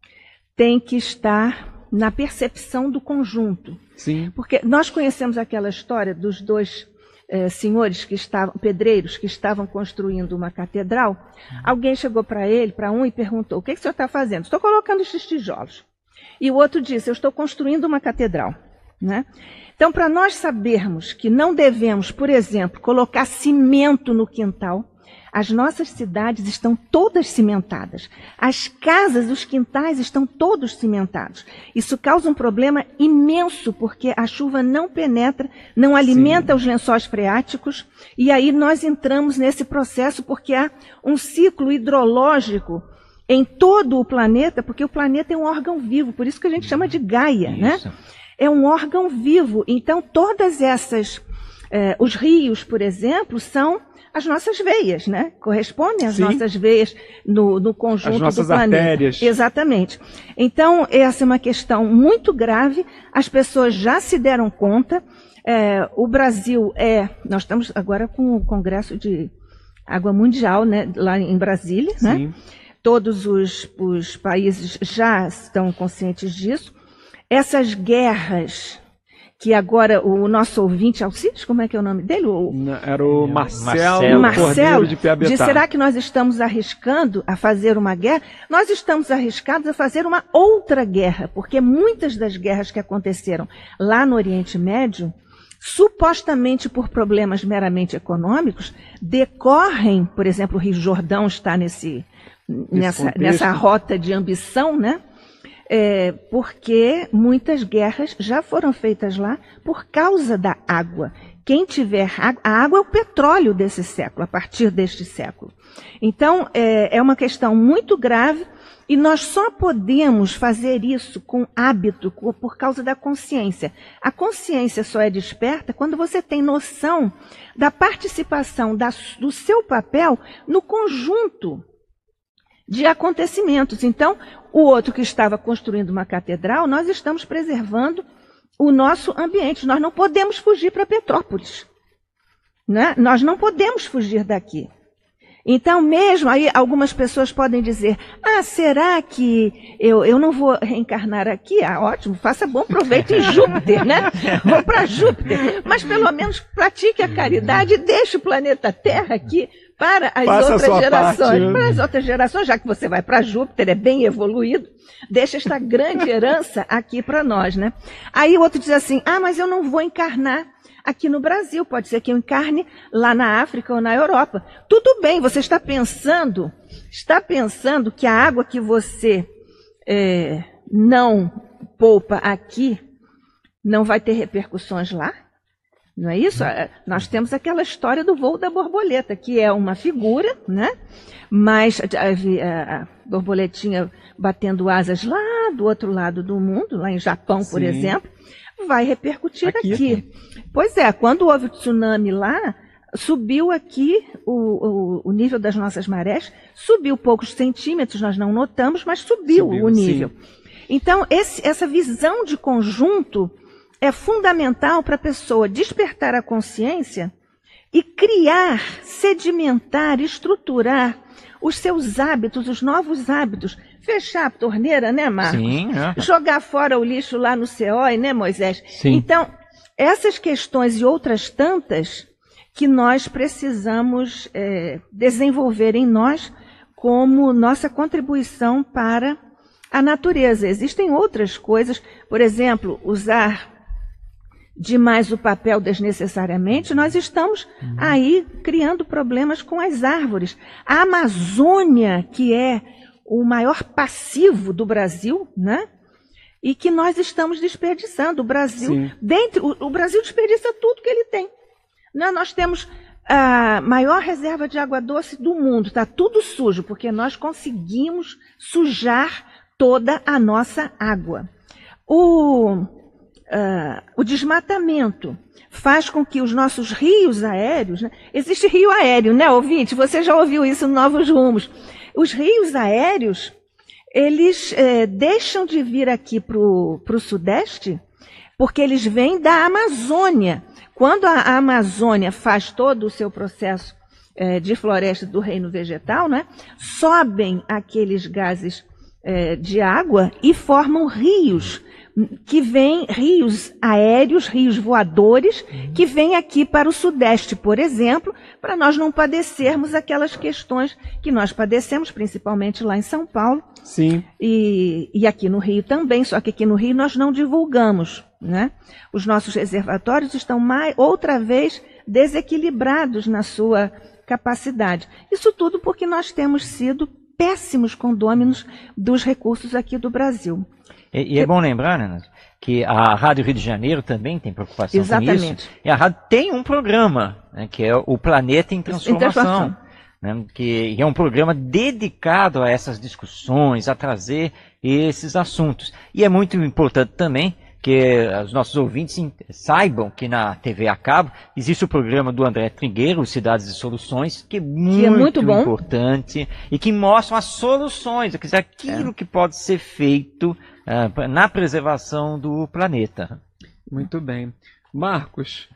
tem que estar na percepção do conjunto. Sim. Porque nós conhecemos aquela história dos dois eh, senhores que estavam, pedreiros, que estavam construindo uma catedral. Alguém chegou para ele, para um, e perguntou: o que, que o senhor está fazendo? Estou colocando esses tijolos. E o outro disse: eu estou construindo uma catedral. Né? Então, para nós sabermos que não devemos, por exemplo, colocar cimento no quintal, as nossas cidades estão todas cimentadas. As casas, os quintais estão todos cimentados. Isso causa um problema imenso, porque a chuva não penetra, não alimenta Sim. os lençóis freáticos, e aí nós entramos nesse processo porque há um ciclo hidrológico em todo o planeta, porque o planeta é um órgão vivo, por isso que a gente chama de Gaia, né? É um órgão vivo. Então, todas essas, eh, os rios, por exemplo, são as nossas veias, né? Correspondem às Sim. nossas veias no, no conjunto as nossas do planeta. Artérias. Exatamente. Então, essa é uma questão muito grave, as pessoas já se deram conta. É, o Brasil é... Nós estamos agora com o Congresso de Água Mundial, né? Lá em Brasília, Sim. né? Todos os, os países já estão conscientes disso. Essas guerras... que agora o nosso ouvinte, Alcides, como é que é o nome dele? O... Era o Marcelo, Marcelo Cordeiro de Piabetá. De, será que nós estamos arriscando a fazer uma guerra? Nós estamos arriscados a fazer uma outra guerra, porque muitas das guerras que aconteceram lá no Oriente Médio, supostamente por problemas meramente econômicos, decorrem, por exemplo, o Rio Jordão está nesse, nessa, nessa rota de ambição, né? É, porque muitas guerras já foram feitas lá por causa da água. Quem tiver água, a água é o petróleo desse século, a partir deste século. Então, é, é uma questão muito grave e nós só podemos fazer isso com hábito, com, por causa da consciência. A consciência só é desperta quando você tem noção da participação da, do seu papel no conjunto de acontecimentos. Então, o outro que estava construindo uma catedral, nós estamos preservando o nosso ambiente. Nós não podemos fugir para Petrópolis, né? Nós não podemos fugir daqui. Então, mesmo aí, algumas pessoas podem dizer: ah, será que eu, eu não vou reencarnar aqui? Ah, ótimo, faça bom proveito em Júpiter, né? Vou para Júpiter. Mas, pelo menos, pratique a caridade e deixe o planeta Terra aqui para as Faça outras gerações. Parte, né? Para as outras gerações, já que você vai para Júpiter, é bem evoluído, deixa esta grande herança aqui para nós, né? Aí o outro diz assim: ah, mas eu não vou encarnar aqui no Brasil, pode ser que eu encarne lá na África ou na Europa. Tudo bem, você está pensando, está pensando que a água que você é, não poupa aqui não vai ter repercussões lá? Não é isso? Nós temos aquela história do voo da borboleta, que é uma figura, né? Mas a, a borboletinha batendo asas lá do outro lado do mundo, lá em Japão, por Sim. exemplo, vai repercutir aqui. aqui. Pois é, quando houve o tsunami lá, subiu aqui o, o, o nível das nossas marés, subiu poucos centímetros, nós não notamos, mas subiu, subiu o nível. Sim. Então, esse, essa visão de conjunto é fundamental para a pessoa despertar a consciência e criar, sedimentar, estruturar os seus hábitos, os novos hábitos. Fechar a torneira, né, Marcos? Sim. É. Jogar fora o lixo lá no C O I, né, Moisés? Sim. Então, essas questões e outras tantas que nós precisamos é, desenvolver em nós como nossa contribuição para a natureza. Existem outras coisas, por exemplo, usar demais o papel desnecessariamente, nós estamos aí criando problemas com as árvores. A Amazônia, que é o maior passivo do Brasil, né? E que nós estamos desperdiçando. O Brasil, dentro, o, o Brasil desperdiça tudo que ele tem. Né? Nós temos a maior reserva de água doce do mundo. Está tudo sujo, porque nós conseguimos sujar toda a nossa água. O, uh, o desmatamento faz com que os nossos rios aéreos... Né? Existe rio aéreo, né, ouvinte? Você já ouviu isso no Novos Rumos. Os rios aéreos, eles eh, deixam de vir aqui para o Sudeste, porque eles vêm da Amazônia. Quando a, a Amazônia faz todo o seu processo eh, de floresta do reino vegetal, né, sobem aqueles gases eh, de água e formam rios, que vêm, rios aéreos, rios voadores, que vêm aqui para o Sudeste, por exemplo, para nós não padecermos aquelas questões que nós padecemos, principalmente lá em São Paulo. Sim. E, e aqui no Rio também, só que aqui no Rio nós não divulgamos, né? Os nossos reservatórios estão mais, outra vez desequilibrados na sua capacidade. Isso tudo porque nós temos sido péssimos condôminos dos recursos aqui do Brasil. E, e é bom lembrar, né, que a Rádio Rio de Janeiro também tem preocupação Exatamente. com isso. E a rádio tem um programa, né, que é o Planeta em Transformação, né, que é um programa dedicado a essas discussões, a trazer esses assuntos. E é muito importante também que os nossos ouvintes saibam que na T V a cabo existe o programa do André Trigueiro, Cidades e Soluções, que é muito, que é muito bom. importante e que mostram as soluções, quer dizer, aquilo é. que pode ser feito uh, na preservação do planeta. Muito bem. Marcos,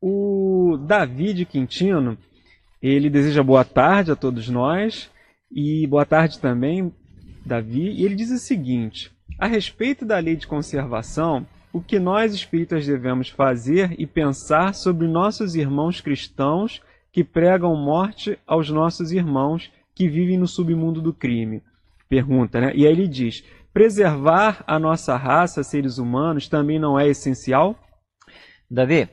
o David Quintino, ele deseja boa tarde a todos nós e boa tarde também, Davi, e ele diz o seguinte: a respeito da lei de conservação, o que nós espíritas devemos fazer e pensar sobre nossos irmãos cristãos que pregam morte aos nossos irmãos que vivem no submundo do crime? Pergunta, né? E aí ele diz: preservar a nossa raça, seres humanos, também não é essencial? Davi,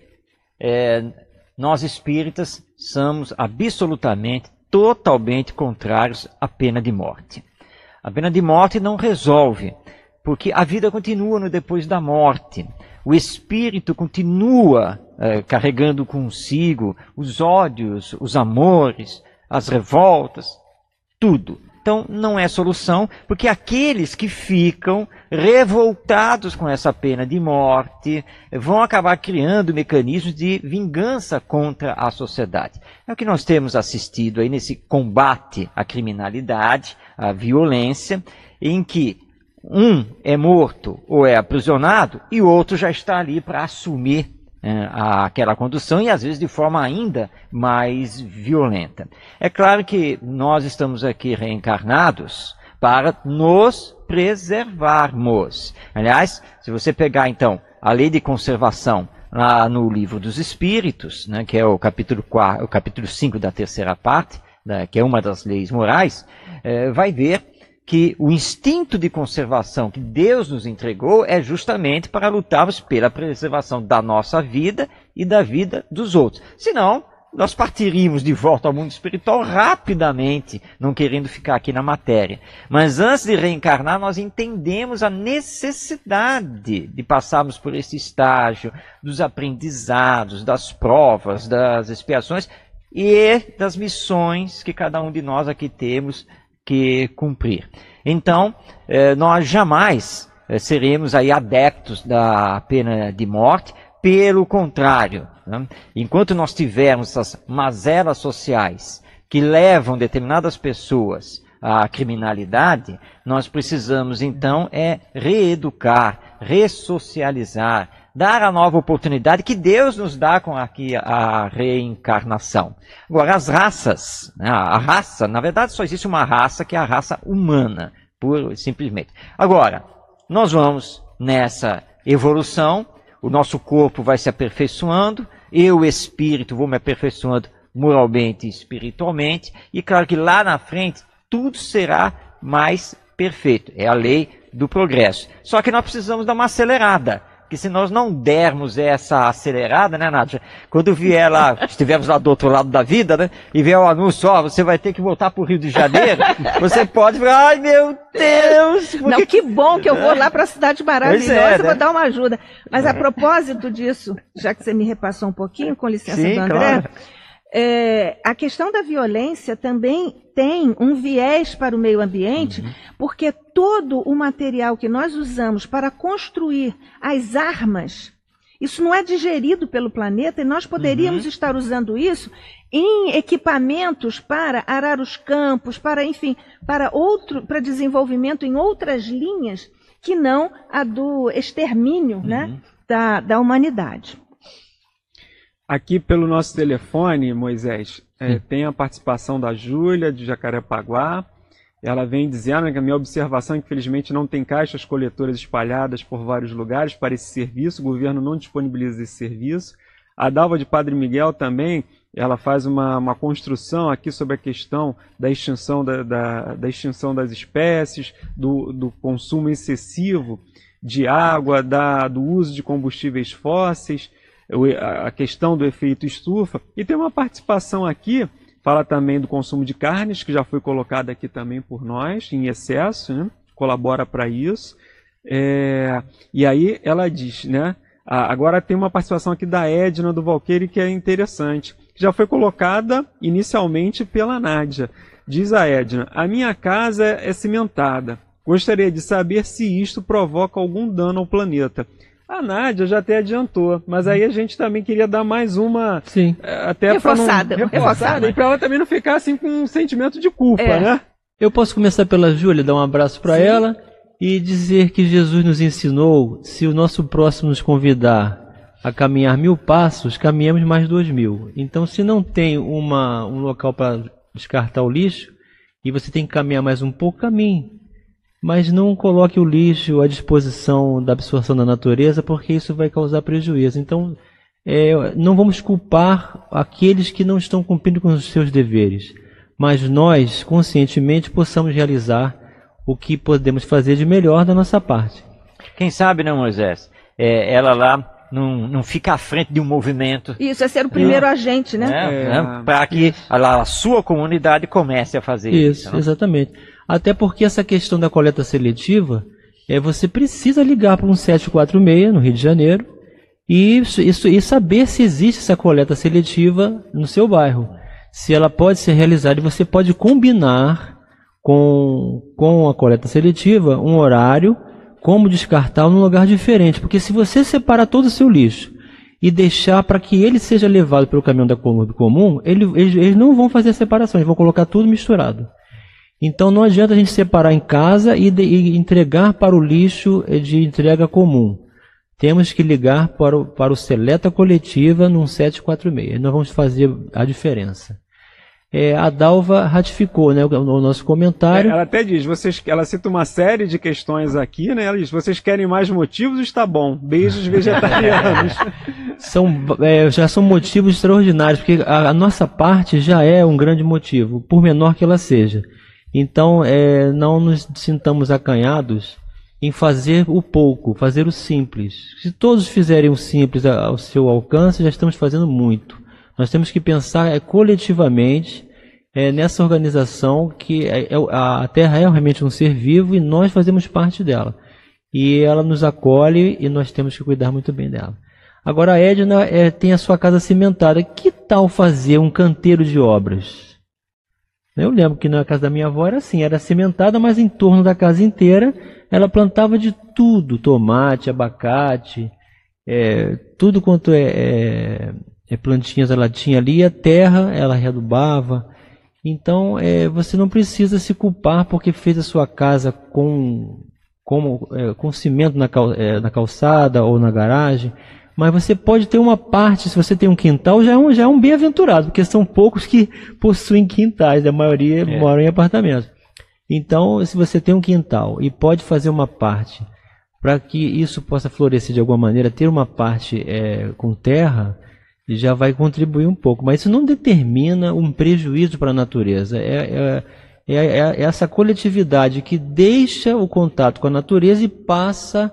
é, nós espíritas somos absolutamente, totalmente contrários à pena de morte. A pena de morte não resolve, porque a vida continua no depois da morte. O espírito continua é, carregando consigo os ódios, os amores, as revoltas, tudo. Então não é solução, porque aqueles que ficam revoltados com essa pena de morte vão acabar criando mecanismos de vingança contra a sociedade. É o que nós temos assistido aí nesse combate à criminalidade, à violência, em que um é morto ou é aprisionado e o outro já está ali para assumir é, aquela condução e às vezes de forma ainda mais violenta. É claro que nós estamos aqui reencarnados para nos preservarmos. Aliás, se você pegar então a lei de conservação lá no Livro dos Espíritos, né, que é o capítulo quatro, o capítulo cinco da terceira parte, né, que é uma das leis morais, é, vai ver que o instinto de conservação que Deus nos entregou é justamente para lutarmos pela preservação da nossa vida e da vida dos outros. Senão, nós partiríamos de volta ao mundo espiritual rapidamente, não querendo ficar aqui na matéria. Mas antes de reencarnar, nós entendemos a necessidade de passarmos por esse estágio dos aprendizados, das provas, das expiações e das missões que cada um de nós aqui temos que cumprir. Então, eh, nós jamais eh, seremos aí adeptos da pena de morte, pelo contrário, né? Enquanto nós tivermos essas mazelas sociais que levam determinadas pessoas à criminalidade, nós precisamos então é reeducar, ressocializar, dar a nova oportunidade que Deus nos dá com aqui a reencarnação. Agora, as raças, né, a raça, na verdade só existe uma raça que é a raça humana, pura, simplesmente. Agora, nós vamos nessa evolução, o nosso corpo vai se aperfeiçoando, eu, espírito, vou me aperfeiçoando moralmente e espiritualmente, e claro que lá na frente tudo será mais perfeito. É a lei do progresso. Só que nós precisamos dar uma acelerada. que se nós não dermos essa acelerada, né, Nádia? Quando vier lá, estivermos lá do outro lado da vida, né, e vier o anúncio, ó, você vai ter que voltar para o Rio de Janeiro, você pode falar, ai meu Deus! Porque... Não, que bom que eu vou lá para a cidade maravilhosa, é, né? eu vou dar uma ajuda. Mas a propósito disso, já que você me repassou um pouquinho, com licença Sim, do André, claro. é, a questão da violência também tem um viés para o meio ambiente, uhum. porque todo o material que nós usamos para construir as armas, isso não é digerido pelo planeta e nós poderíamos uhum. estar usando isso em equipamentos para arar os campos, para, enfim, para outro, para desenvolvimento em outras linhas que não a do extermínio, uhum. né, da, da humanidade. Aqui pelo nosso telefone, Moisés, é, tem a participação da Júlia, de Jacarepaguá. Ela vem dizendo que a minha observação, infelizmente, não tem caixas coletoras espalhadas por vários lugares para esse serviço. O governo não disponibiliza esse serviço. A Dalva de Padre Miguel também, ela faz uma, uma construção aqui sobre a questão da extinção, da, da, da extinção das espécies, do, do consumo excessivo de água, da, do uso de combustíveis fósseis, a questão do efeito estufa, e tem uma participação aqui, fala também do consumo de carnes, que já foi colocada aqui também por nós, em excesso, né? Colabora para isso. É, e aí ela diz, né? Agora tem uma participação aqui da Edna do Valqueire que é interessante, que já foi colocada inicialmente pela Nádia. Diz a Edna, a minha casa é cimentada, gostaria de saber se isto provoca algum dano ao planeta. A Nádia já até adiantou, mas aí a gente também queria dar mais uma... Sim. Até reforçada. Não, reforçada, e para ela também não ficar assim com um sentimento de culpa, é. né? Eu posso começar pela Júlia, dar um abraço para ela e dizer que Jesus nos ensinou, se o nosso próximo nos convidar a caminhar mil passos, caminhamos mais dois mil. Então, se não tem uma, um local para descartar o lixo, e você tem que caminhar mais um pouco, caminhe. Mas não coloque o lixo à disposição da absorção da natureza, porque isso vai causar prejuízo. Então, é, não vamos culpar aqueles que não estão cumprindo com os seus deveres, mas nós, conscientemente, possamos realizar o que podemos fazer de melhor da nossa parte. Quem sabe, não, Moisés? É, ela lá não, não fica à frente de um movimento. Isso, é ser o primeiro é. agente, né? É, é. né? Para que a, a sua comunidade comece a fazer isso. Isso, exatamente. Até porque essa questão da coleta seletiva, é, você precisa ligar para um sete quatro seis no Rio de Janeiro e, isso, e saber se existe essa coleta seletiva no seu bairro. Se ela pode ser realizada e você pode combinar com, com a coleta seletiva um horário, como descartar num lugar diferente. Porque se você separar todo o seu lixo e deixar para que ele seja levado pelo caminhão da comum, ele, eles, eles não vão fazer a separação, eles vão colocar tudo misturado. Então não adianta a gente separar em casa e, de, e entregar para o lixo de entrega comum. Temos que ligar para o, para o Seleta Coletiva num sete quatro seis. Nós vamos fazer a diferença. É, a Dalva ratificou, né, o, o nosso comentário. É, ela até diz, vocês, ela cita uma série de questões aqui, né? Ela diz, vocês querem mais motivos? Está bom. Beijos vegetarianos. São, é, já são motivos extraordinários, porque a, a nossa parte já é um grande motivo, por menor que ela seja. Então, é, não nos sintamos acanhados em fazer o pouco, fazer o simples. Se todos fizerem o simples ao seu alcance, já estamos fazendo muito. Nós temos que pensar é, coletivamente é, nessa organização que é, é, a Terra é realmente um ser vivo e nós fazemos parte dela. E ela nos acolhe e nós temos que cuidar muito bem dela. Agora a Edna é, tem a sua casa cimentada. Que tal fazer um canteiro de obras? Eu lembro que na casa da minha avó era assim, era cimentada, mas em torno da casa inteira ela plantava de tudo, tomate, abacate, é, tudo quanto é, é, é plantinhas ela tinha ali, a terra ela readubava. Então é, você não precisa se culpar porque fez a sua casa com, com, é, com cimento na, cal, é, na calçada ou na garagem. Mas você pode ter uma parte, se você tem um quintal, já é um, já é um bem-aventurado, porque são poucos que possuem quintais, a maioria é. moram em apartamentos. Então, se você tem um quintal e pode fazer uma parte, para que isso possa florescer de alguma maneira, ter uma parte é, com terra, já vai contribuir um pouco. Mas isso não determina um prejuízo para a natureza. É, é, é, é essa coletividade que deixa o contato com a natureza e passa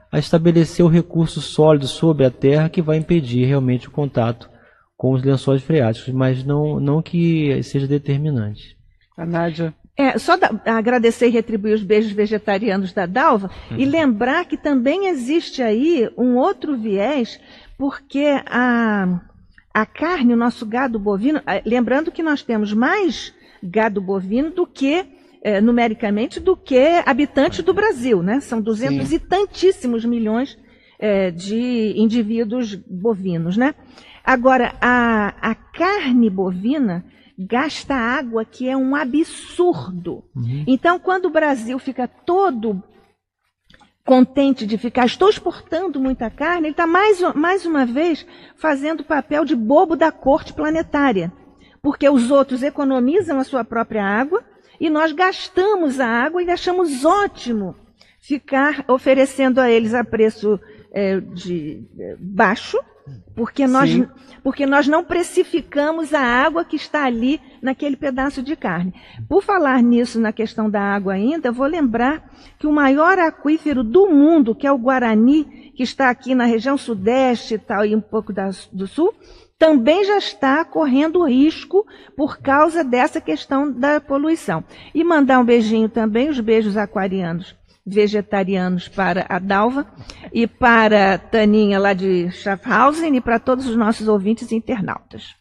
a estabelecer o recurso sólido sobre a terra que vai impedir realmente o contato com os lençóis freáticos, mas não, não que seja determinante. A Nádia. É, só da, agradecer e retribuir os beijos vegetarianos da Dalva, uhum. e lembrar que também existe aí um outro viés, porque a, a carne, o nosso gado bovino, lembrando que nós temos mais gado bovino do que, é, numericamente, do que habitantes do Brasil, né? São duzentos Sim. e tantíssimos milhões é, de indivíduos bovinos, né? Agora, a, a carne bovina gasta água que é um absurdo. Uhum. Então, quando o Brasil fica todo contente de ficar, estou exportando muita carne, ele está mais, mais uma vez fazendo o papel de bobo da corte planetária. Porque os outros economizam a sua própria água e nós gastamos a água e achamos ótimo ficar oferecendo a eles a preço é, de, é, baixo, porque nós, porque nós não precificamos a água que está ali naquele pedaço de carne. Por falar nisso, na questão da água ainda, vou lembrar que o maior aquífero do mundo, que é o Guarani, que está aqui na região sudeste e tal, e um pouco da, do sul, também já está correndo risco por causa dessa questão da poluição. E mandar um beijinho também, os beijos aquarianos vegetarianos para a Dalva e para a Taninha lá de Schaffhausen e para todos os nossos ouvintes e internautas.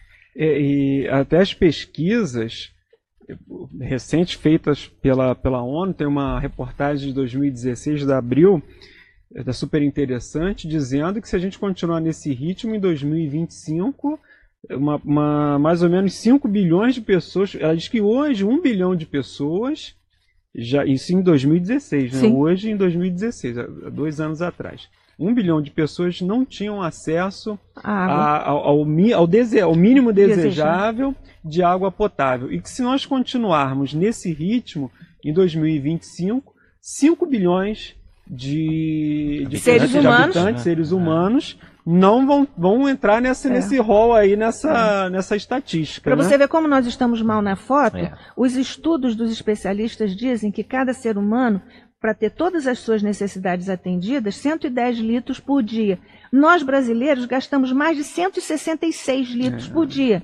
E, e até as pesquisas recentes feitas pela, pela ONU, tem uma reportagem de dois mil e dezesseis da Abril, é super interessante, dizendo que se a gente continuar nesse ritmo, em dois mil e vinte e cinco, uma, uma, mais ou menos cinco bilhões de pessoas, ela diz que hoje um bilhão de pessoas, já, isso em dois mil e dezesseis, né? Hoje em dois mil e dezesseis, há dois anos atrás, um bilhão de pessoas não tinham acesso a, ao, ao, ao, dese, ao mínimo desejável de água potável. E que se nós continuarmos nesse ritmo, em dois mil e vinte e cinco, cinco bilhões de, de, seres de humanos, habitantes, seres humanos, não vão, vão entrar nesse, é. nesse rol aí, nessa, é. nessa estatística. Para né? você ver como nós estamos mal na foto, É. os estudos dos especialistas dizem que cada ser humano, para ter todas as suas necessidades atendidas, cento e dez litros por dia. Nós, brasileiros, gastamos mais de cento e sessenta e seis litros é. por dia.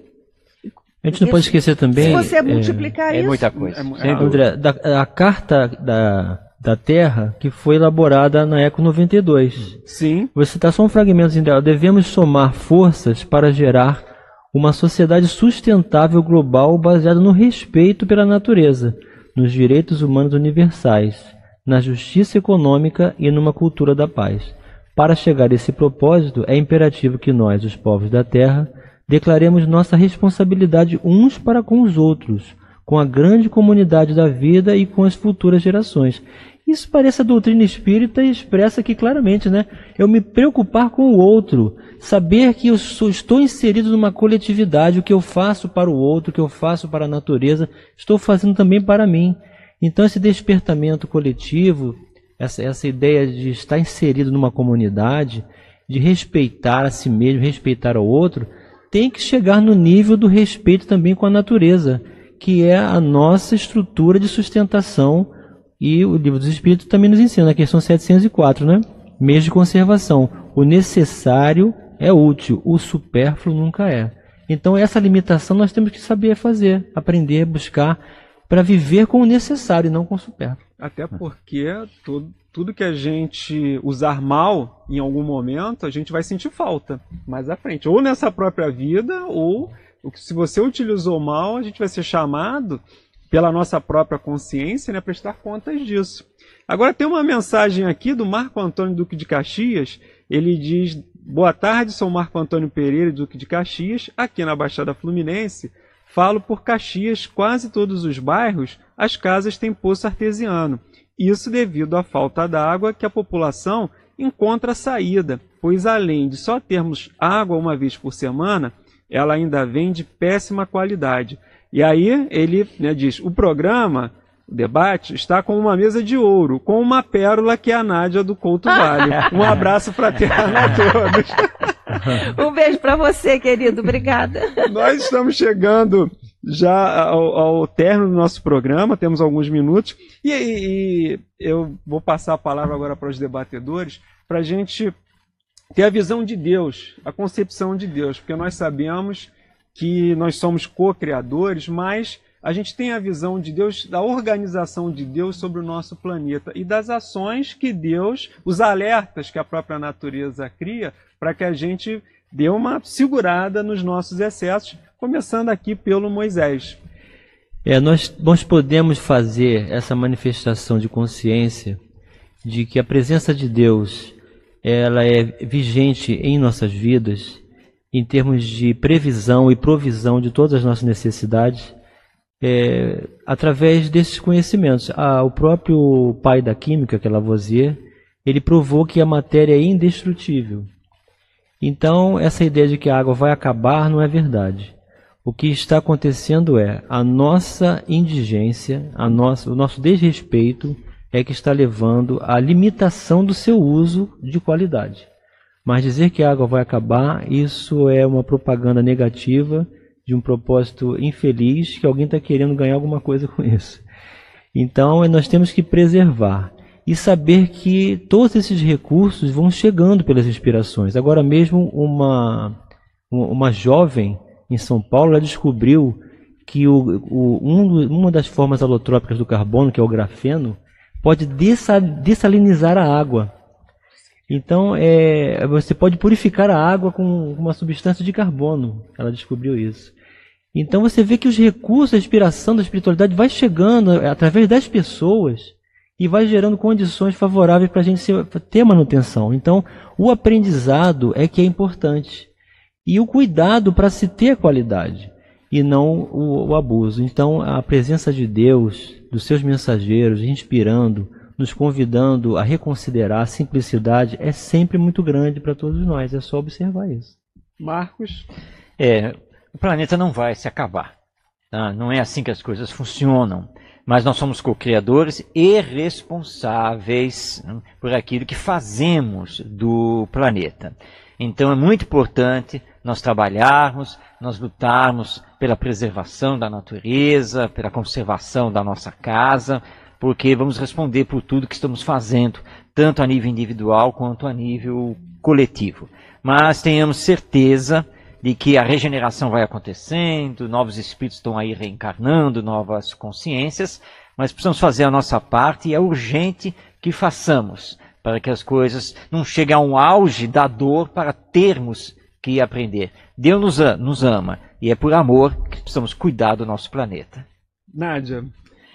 A gente não pode esquecer também... Se você multiplicar é, isso... É muita coisa. É, é, André, da, a Carta da, da Terra, que foi elaborada na Eco noventa e dois. Sim. Vou citar só um fragmento dela. Devemos somar forças para gerar uma sociedade sustentável global baseada no respeito pela natureza, nos direitos humanos universais, na justiça econômica e numa cultura da paz. Para chegar a esse propósito, é imperativo que nós, os povos da Terra, declaremos nossa responsabilidade uns para com os outros, com a grande comunidade da vida e com as futuras gerações. Isso parece a doutrina espírita e expressa aqui claramente, né? Eu me preocupar com o outro, saber que eu sou, estou inserido numa coletividade, o que eu faço para o outro, o que eu faço para a natureza, estou fazendo também para mim. Então esse despertamento coletivo, essa, essa ideia de estar inserido numa comunidade, de respeitar a si mesmo, respeitar ao outro, tem que chegar no nível do respeito também com a natureza, que é a nossa estrutura de sustentação, e o Livro dos Espíritos também nos ensina, na questão setecentos e quatro, né? Meios de conservação. O necessário é útil, o supérfluo nunca é. Então essa limitação nós temos que saber fazer, aprender, buscar, para viver com o necessário e não com o supérfluo. Até porque tudo, tudo que a gente usar mal em algum momento, a gente vai sentir falta mais à frente. Ou nessa própria vida, ou se você utilizou mal, a gente vai ser chamado pela nossa própria consciência, né, prestar contas disso. Agora tem uma mensagem aqui do Marco Antônio Duque de Caxias. Ele diz: boa tarde, sou Marco Antônio Pereira, Duque de Caxias, aqui na Baixada Fluminense. Falo por Caxias, quase todos os bairros, as casas têm poço artesiano. Isso devido à falta d'água que a população encontra saída, pois além de só termos água uma vez por semana, ela ainda vem de péssima qualidade. E aí ele, né, diz, o programa, o debate, está com uma mesa de ouro, com uma pérola que é a Nádia do Couto Vale. Um abraço fraterno a todos. Um beijo para você, querido. Obrigada. Nós estamos chegando já ao, ao término do nosso programa, temos alguns minutos, e, e eu vou passar a palavra agora para os debatedores, para a gente ter a visão de Deus, a concepção de Deus, porque nós sabemos que nós somos co-criadores, mas a gente tem a visão de Deus, da organização de Deus sobre o nosso planeta e das ações que Deus, os alertas que a própria natureza cria, para que a gente dê uma segurada nos nossos excessos, começando aqui pelo Moisés. É, nós, nós podemos fazer essa manifestação de consciência de que a presença de Deus ela é vigente em nossas vidas, em termos de previsão e provisão de todas as nossas necessidades, é, através desses conhecimentos. Ah, o próprio pai da química, que é Lavoisier, ele provou que a matéria é indestrutível. Então, essa ideia de que a água vai acabar não é verdade. O que está acontecendo é a nossa indigência, a nossa, o nosso desrespeito é que está levando à limitação do seu uso de qualidade. Mas dizer que a água vai acabar, isso é uma propaganda negativa de um propósito infeliz que alguém está querendo ganhar alguma coisa com isso. Então, nós temos que preservar e saber que todos esses recursos vão chegando pelas inspirações. Agora mesmo, uma, uma jovem em São Paulo, ela descobriu que o, o, um, uma das formas alotrópicas do carbono, que é o grafeno, pode dessal, dessalinizar a água. Então, é, você pode purificar a água com uma substância de carbono. Ela descobriu isso. Então, você vê que os recursos, a inspiração da espiritualidade vai chegando através das pessoas e vai gerando condições favoráveis para a gente ter manutenção. Então, o aprendizado é que é importante. E o cuidado para se ter qualidade e não o, o abuso. Então, a presença de Deus, dos seus mensageiros, inspirando, nos convidando a reconsiderar a simplicidade, é sempre muito grande para todos nós. É só observar isso. Marcos? É, o planeta não vai se acabar. Tá? Não é assim que as coisas funcionam. Mas nós somos co-criadores e responsáveis, né, por aquilo que fazemos do planeta. Então é muito importante nós trabalharmos, nós lutarmos pela preservação da natureza, pela conservação da nossa casa, porque vamos responder por tudo que estamos fazendo, tanto a nível individual quanto a nível coletivo. Mas tenhamos certeza de que a regeneração vai acontecendo, novos espíritos estão aí reencarnando, novas consciências, mas precisamos fazer a nossa parte e é urgente que façamos, para que as coisas não cheguem a um auge da dor para termos que aprender. Deus nos, nos ama e é por amor que precisamos cuidar do nosso planeta. Nádia.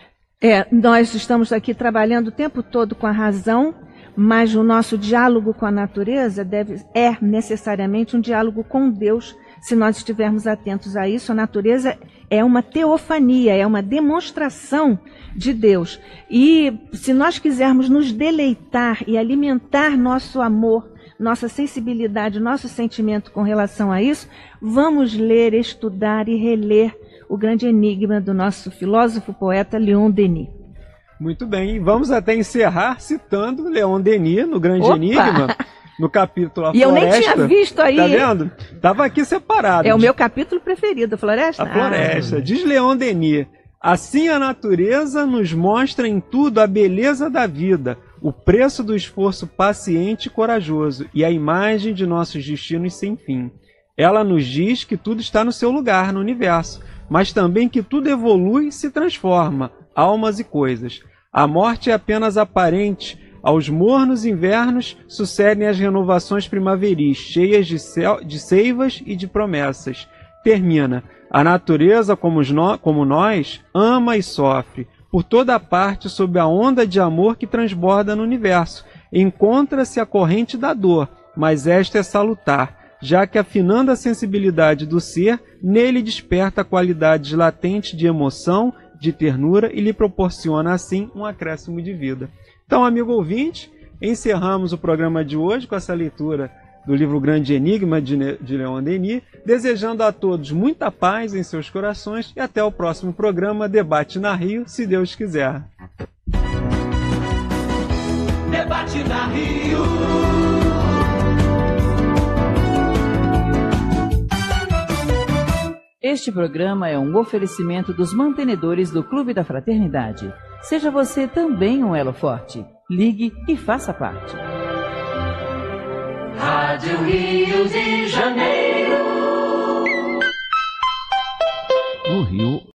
É, nós estamos aqui trabalhando o tempo todo com a razão, mas o nosso diálogo com a natureza deve, é necessariamente um diálogo com Deus, se nós estivermos atentos a isso. A natureza é uma teofania, é uma demonstração de Deus. E se nós quisermos nos deleitar e alimentar nosso amor, nossa sensibilidade, nosso sentimento com relação a isso, vamos ler, estudar e reler o grande enigma do nosso filósofo poeta Leon Denis. Muito bem, e vamos até encerrar citando Leon Denis no Grande Opa! Enigma, no capítulo A e Floresta. eu nem tinha visto aí. Tá vendo? Tava aqui separado. É o meu capítulo preferido, a Floresta? A Floresta. Ah. Diz Leon Denis: assim a natureza nos mostra em tudo a beleza da vida, o preço do esforço paciente e corajoso e a imagem de nossos destinos sem fim. Ela nos diz que tudo está no seu lugar no universo, mas também que tudo evolui e se transforma, almas e coisas. A morte é apenas aparente. Aos mornos invernos sucedem as renovações primaveris, cheias de, céu, de seivas e de promessas. Termina. A natureza, como, no, como nós, ama e sofre. Por toda parte, sob a onda de amor que transborda no universo, encontra-se a corrente da dor, mas esta é salutar, já que, afinando a sensibilidade do ser, nele desperta qualidades latentes de emoção, de ternura e lhe proporciona, assim, um acréscimo de vida. Então, amigo ouvinte, encerramos o programa de hoje com essa leitura do livro Grande Enigma de, de Leon Denis, desejando a todos muita paz em seus corações e até o próximo programa Debate na Rio, se Deus quiser. Debate na Rio. Este programa é um oferecimento dos mantenedores do Clube da Fraternidade. Seja você também um elo forte. Ligue e faça parte. Rádio Rio de Janeiro. No Rio,